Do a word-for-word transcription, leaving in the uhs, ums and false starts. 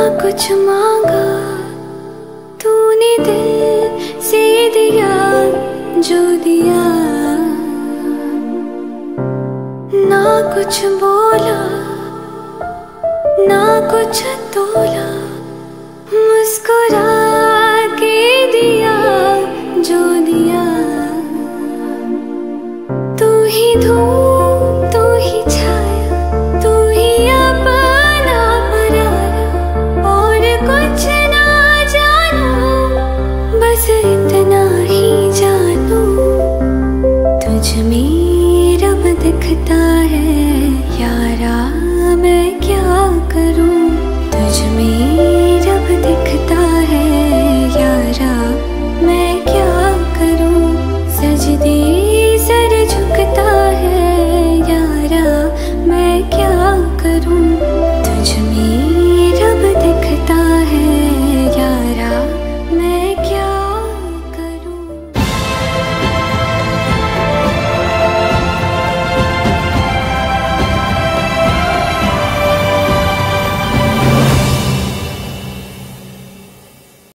कुछ मांगा तूने दिल से दिया जो दिया, ना कुछ बोला ना कुछ तोला, मुस्कुरा के दिया जो दिया। तू ही धूप तू ही छाया तू ही अपना पराया, और कुछ ना जानू बस इतना ही जानू, तुझ में रब दिखता है यारा मैं क्या करूं। तुझ में रब दिखता है यारा मैं क्या करूं, सजदे सर झुकता है यारा मैं क्या करूं। तुझ में